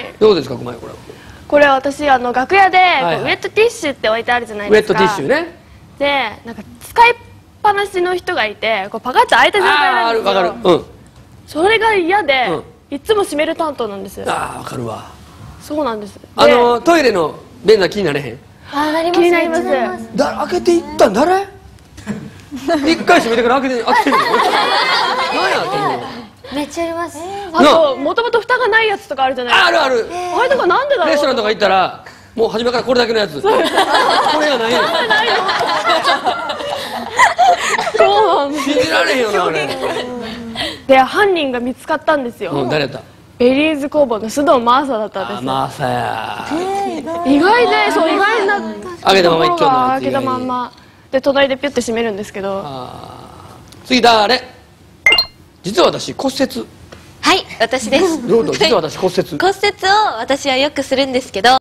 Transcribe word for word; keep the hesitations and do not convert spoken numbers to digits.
。どうですか、熊井、これは。 これは私、あの楽屋で、 はいはい、 ウェットティッシュって置いてあるじゃないですか。 ウェットティッシュね。 で、なんか使いっぱなしの人がいて、こうパカッと開いた状態なんですよ。 ああ、わかる。うん。 それが嫌で、 うん、 いつも閉める担当なんですよ。 ああ、わかるわ。 そうなんです。 あのトイレの便座気になれへん。 あ、なります。 気になります。 だ、開けていったん誰？一回閉めてから開けて、開けてるの。何やってんの。 めっちゃあります。 あと、もともと蓋がないやつとかあるじゃないですか。 あるある。 あれとかなんでだろう。 レストランとか行ったら、もう初めからこれだけのやつ。これがないの。 そうなんです。 信じられへんよな、あれ。 で、犯人が見つかったんですよ。 うん、誰やった？ ベリーズ工房の須藤真麻だったんです。 マーサや。 意外で、そう意外な。 開けたまま一丁の。 開けたまんま。で、隣でピュッて閉めるんですけど。 次誰？実は私骨折。 はい、私です。 どうぞ。実は私骨折。 骨折を私はよくするんですけど。